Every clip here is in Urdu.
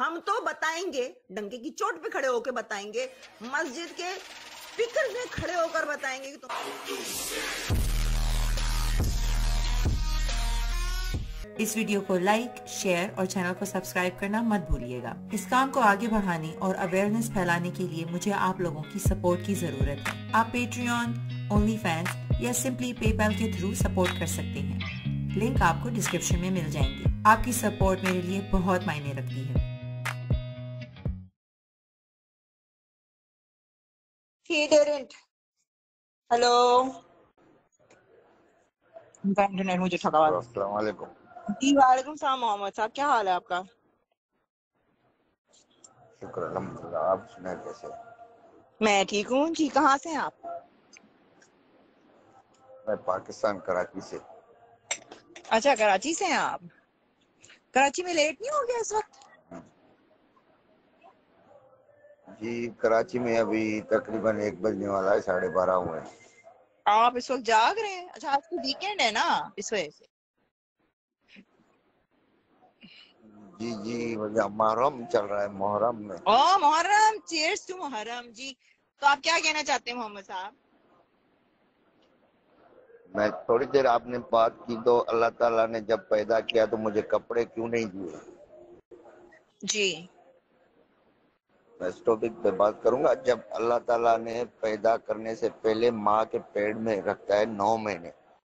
ہم تو بتائیں گے، ڈنکے کی چوٹ پہ کھڑے ہو کے بتائیں گے، مسجد کے اسپیکر میں کھڑے ہو کر بتائیں گے کہ اس ویڈیو کو لائک، شیئر اور چینل کو سبسکرائب کرنا مت بھولیے گا۔ اس کام کو آگے بڑھانے اور اویئرنیس پھیلانے کے لیے مجھے آپ لوگوں کی سپورٹ کی ضرورت ہے۔ آپ پیٹریون، اونلی فینس یا سمپلی پے پیل کے تھرو سپورٹ کر سکتے ہیں۔ لنک آپ کو ڈسکرپشن میں مل جائیں گے۔ آپ کی سپورٹ میرے لیے بہت معنی رکھتی ہے۔ ہیلو، انٹرنیٹ مجھے ٹھگا ہوا۔ السلام علیکم۔ جی وعلیکم السلام محمد صاحب، کیا حال ہے آپ کا؟ شکر الحمدللہ، آپ سنیں کیسے؟ میں ٹھیک ہوں جی۔ کہاں سے ہیں آپ؟ میں پاکستان کراچی سے۔ اچھا، کراچی سے ہیں آپ۔ کراچی میں لیٹ نہیں ہو گیا اس وقت؟ جی کراچی میں ابھی تقریباً 1 بجنے والا ہے، 12:30 ہوئے ہیں۔ آپ اس وقت جاگ رہے ہیں؟ اچھا آج تو ویکینڈ ہے نا، اس وجہ سے۔ جی وجہ محرم چل رہا ہے، محرم میں۔ او محرم، چیئرز ٹو محرم جی۔ تو آپ کیا کہنا چاہتے ہیں محمد صاحب؟ میں تھوڑی دیر آپ نے بات کی تو اللہ تعالیٰ نے جب پیدا کیا تو مجھے کپڑے کیوں نہیں دیے؟ جی میں اس ٹاپک پہ بات کروں گا۔ جب اللہ تعالیٰ نے پیدا کرنے سے پہلے ماں کے پیٹ میں رکھتا ہے 9 مہینے،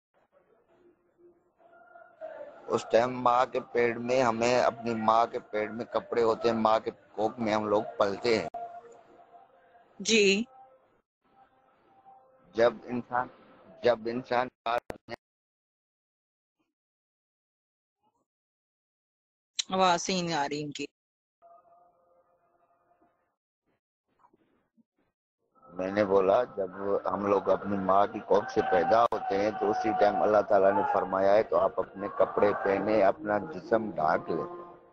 اس ٹائم ماں کے پیٹ میں ہمیں، اپنی ماں کے پیٹ میں کپڑے ہوتے ہیں، ماں کے کوکھ میں ہم لوگ پلتے ہیں۔ جی جب انسان آواز صحیح نہیں آ رہی ان کی۔ میں نے بولا جب ہم لوگ اپنی ماں کی کوکھ سے پیدا ہوتے ہیں تو اسی ٹائم اللہ تعالیٰ نے فرمایا ہے تو آپ اپنے کپڑے پہنے، اپنا جسم ڈھانک لیں۔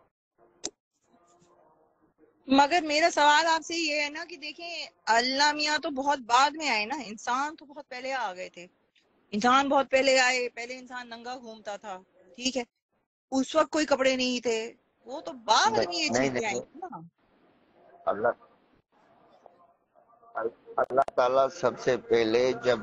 مگر میرا سوال آپ سے یہ ہے نا کہ دیکھیں اللہ میاں تو بہت بعد میں آئے نا، انسان تو بہت پہلے آ گئے تھے۔ انسان بہت پہلے آئے، پہلے انسان ننگا گھومتا تھا، ٹھیک ہے، اس وقت کوئی کپڑے نہیں تھے، وہ تو بعد میں یہ چیزیں آئی نا۔ اللہ تعالیٰ سب سے پہلے جب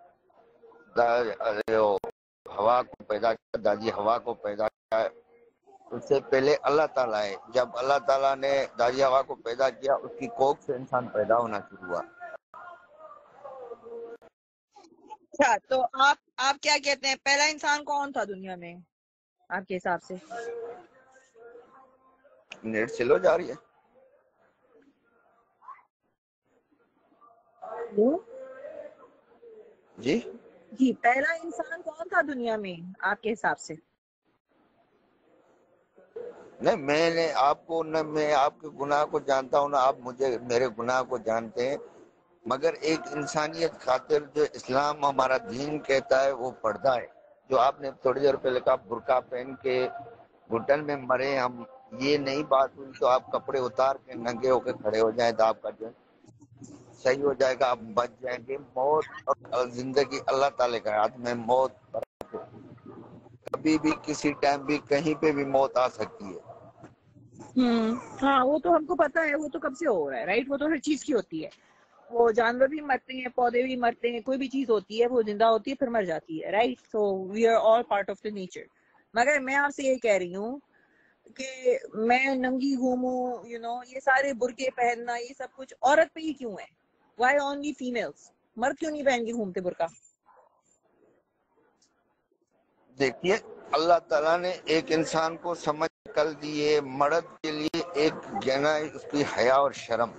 ہوا کو پیدا کیا، داجی ہوا کو پیدا کیا، اس سے پہلے اللہ تعالیٰ ہے۔ جب اللہ تعالیٰ نے داجی ہوا کو پیدا کیا، اس کی کوکھ سے انسان پیدا ہونا شروع ہوا۔ اچھا تو آپ کیا کہتے ہیں پہلا انسان کون تھا دنیا میں آپ کے حساب سے؟ نیٹ سلو جا رہی ہے؟ جی پہلا انسان کون تھا دنیا میں آپ کے حساب سے؟ نہیں، میں نے آپ کو، نہ میں آپ کے گناہ کو جانتا ہوں، نہ آپ مجھے میرے گناہ کو جانتے ہیں، مگر ایک انسانیت خاطر جو اسلام ہمارا دین کہتا ہے وہ پردہ ہے۔ جو آپ نے تھوڑی دیر پہلے کہا برقع پہن کے گھٹن میں مرے ہم، یہ نہیں بات ہوئی تو آپ کپڑے اتار کے ننگے ہو کے کھڑے ہو جائیں تو آپ کا جو صحیح ہو جائے گا، آپ بچ جائیں گے۔ موت اور زندگی اللہ تعالیٰ کے ہاتھ میں، موت کبھی بھی کسی ٹائم بھی کہیں پہ بھی موت آ سکتی ہے۔ ہاں وہ تو ہم کو پتا ہے، وہ تو کب سے ہو رہا ہے، رائٹ؟ وہ تو ہر چیز کی ہوتی ہے، وہ جانور بھی مرتے ہیں، پودے بھی مرتے ہیں، کوئی بھی چیز ہوتی ہے وہ زندہ ہوتی ہے پھر مر جاتی ہے، right? So we are all part of the nature. مگر میں آپ سے یہ کہہ رہی ہوں کہ میں ننگی گھوموں، یہ سارے برقعے پہننا، یہ سب کچھ عورت پہ ہی کیوں ہے؟ Why only females? مرد کیوں نہیں پہن کے گھومتے برقع؟ دیکھیے اللہ تعالیٰ نے ایک انسان کو سمجھ کر دی ہے، مرد کے لیے ایک جنا ہے اس کی حیا اور شرم،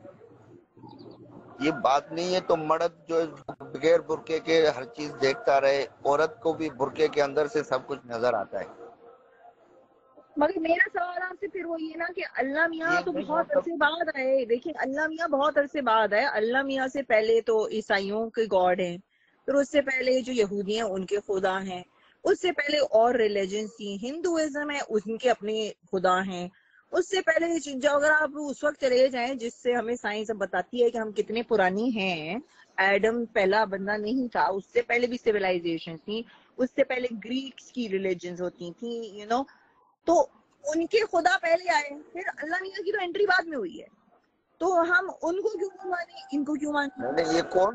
یہ بات نہیں ہے تو مرد جو بغیر برقعے کے ہر چیز دیکھتا رہے، عورت کو بھی برقعے کے اندر سے سب کچھ نظر آتا ہے۔ مگر میرا سوال آپ سے پھر وہی ہے نا کہ اللہ میاں یہ تو نہیں بہت عرصے بعد آئے۔ دیکھیں اللہ میاں بہت عرصے بعد آئے، اللہ میاں سے پہلے تو عیسائیوں کے گاڈ ہیں، پھر اس سے پہلے جو یہودی ہیں ان کے خدا ہیں، اس سے پہلے اور ریلیجنس تھی، ہندوازم ہے ان کے اپنے خدا ہیں، اس سے پہلے جو اگر آپ اس وقت چلے جائیں جس سے ہمیں سائنس بتاتی ہے کہ ہم کتنے پرانی ہیں، ایڈم پہلا بندہ نہیں تھا، اس سے پہلے بھی سیولائزیشن تھی، اس سے پہلے گریکس کی ریلیجنز ہوتی تھیں، تو उनके खुदा पहले आए, फिर अल्लाह मियाँ की तो एंट्री बाद में हुई है, तो हम उनको क्यों नहीं माने, इनको क्यों माने? नहीं,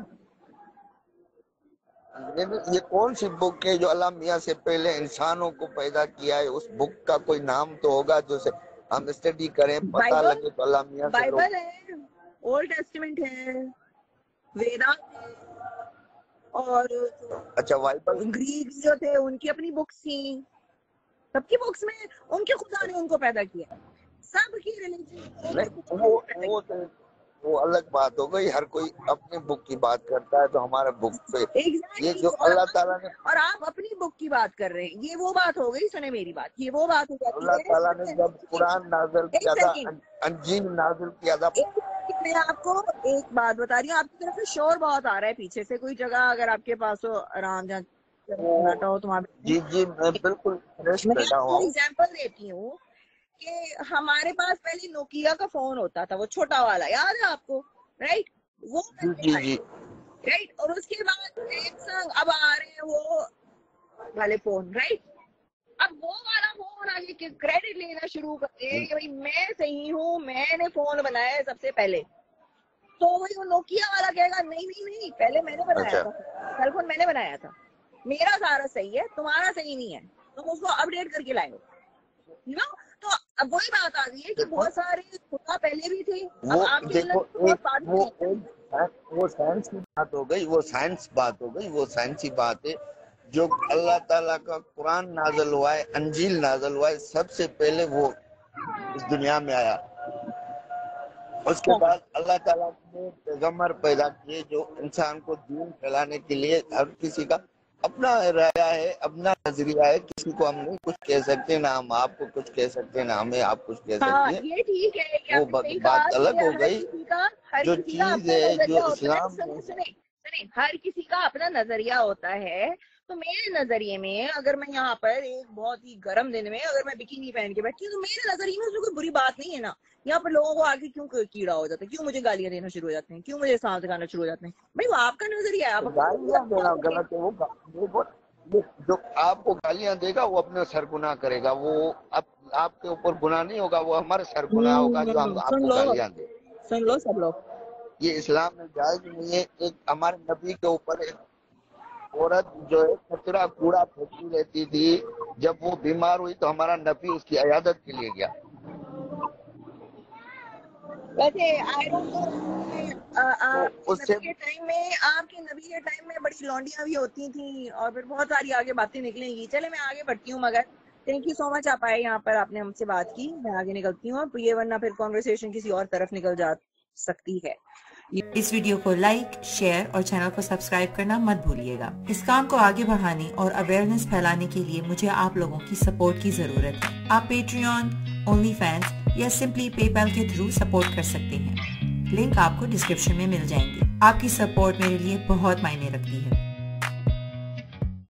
ये कौन सी बुक है जो अल्लाह मियाँ से पहले इंसानों को पैदा किया है? उस बुक का कोई नाम तो होगा जो से हम स्टडी करें, पता लगे तो अल्लाह मियाँ से लोग। बाइबल है, ओल्ड टेस्टामेंट है, वेदांत है, और अच्छा, बाइबल, ग्रीक जो थे उनकी अपनी बुक्स थी, सबकी बुक्स में उनके खुदा ने उनको पैदा किया, सबकी रिलीजन। वो अलग बात हो गई, हर कोई अपनी बुक की बात करता है, तो हमारा बुक पे exactly, ये जो अल्लाह ताला ने, और आप अपनी बुक की बात कर रहे हैं, ये वो बात हो गई, सुने मेरी बात, ये वो बात हो जाती है। अल्लाह ताला ने जब कुरान नाज़िल किया था, अंजील नाज़िल किया था। मैं आपको एक बात बता रही हूँ, आपकी तरफ से शोर बहुत आ रहा है पीछे से, कोई जगह अगर आपके पास हो आराम जहाँ बैठा हो तुम। जी मैं बिल्कुल फ्रेश बैठा हूँ। एग्जाम्पल देती हूँ कि हमारे पास पहले नोकिया का फोन होता था, वो छोटा वाला, याद है आपको? राइट, वो जी राइट, और उसके बाद सैमसंग अब आ रहे हैं वो वाले फोन, राइट। अब वो वाला फोन आगे के क्रेडिट लेना शुरू कर दे कि भाई मैं सही हूँ, मैंने फोन बनाया है सबसे पहले, तो वही वो नोकिया वाला कहेगा नहीं पहले मैंने बनाया था, सेल फोन मैंने बनाया था, मेरा सारा सही है, तुम्हारा सही नहीं है, तुम उसको अपडेट करके लाए हो, यू नो। तो अब वही बात आ गई है कि बहुत सारे खुदा पहले भी थे, अब आपके वो साइंस की बात हो गई, वो साइंसी बात है। जो अल्लाह ताला का कुरान नाज़िल हुआ है, अंजील नाज़िल हुआ है, सबसे पहले वो इस दुनिया में आया। उसके बाद अल्लाह ताला ने पैगंबर पैदा किए जो इंसान को दीन फैलाने के लिए, हर किसी का अपना राया है, अपना नजरिया है, किसी को हम नहीं कुछ कह सकते, ना हम आपको कुछ कह सकते, ना हमें आप कुछ कह सकते हैं। ये ठीक है कि वो बात अलग हो गई। जो चीज है जो इस्लाम, सुने, हर किसी का अपना नजरिया होता है। तो मेरे नजरिए में अगर मैं यहाँ पर एक बहुत ही गर्म दिन में अगर मैं बिकिनी पहन के बैठी हूँ, तो मेरे नजरिए में उसमें कोई बुरी बात नहीं है ना। यहाँ पर लोगों को आगे क्यों कीड़ा हो जाता है, क्यों मुझे गालियां देना शुरू हो जाते हैं, क्यों मुझे सांस दिखाना शुरू हो जाते हैं? भाई वो आपका नजरिया है, आप गालियां देना गलत है। वो जो आपको गालियां देगा वो अपने सर गुनाह करेगा, वो आपके ऊपर गुनाह नहीं होगा, वो हमारे सर गुनाह होगा जो हम आपको गालियां दे। सुन लो सब लोग, ये इस्लाम में जायज नहीं है। एक हमारे नबी के ऊपर एक औरत जो है कचरा कूड़ा फेंकती रहती थी, जब वो बीमार हुई तो हमारा नबी उसकी इयादत के लिए गया। वैसे आई डोंट नो, उससे के टाइम में, आपके नबी के टाइम में बड़ी लौंडियां भी होती थी और फिर बहुत सारी आगे बातें निकलेंगी। चले मैं आगे बढ़ती हूँ, मगर थैंक यू सो मच आप आए यहाँ पर, आपने हमसे बात की, मैं आगे निकलती हूँ ये, वरना फिर कॉन्वर्सेशन किसी और तरफ निकल जा सकती है। इस वीडियो को लाइक, शेयर और चैनल को सब्सक्राइब करना मत भूलिएगा। इस काम को आगे बढ़ाने और अवेयरनेस फैलाने के लिए मुझे आप लोगों की सपोर्ट की जरूरत है। आप पेट्रियन, ओनली फैंस या सिंपली पेपैल के थ्रू सपोर्ट कर सकते हैं। लिंक आपको डिस्क्रिप्शन में मिल जाएंगे। आपकी सपोर्ट मेरे लिए बहुत मायने रखती है।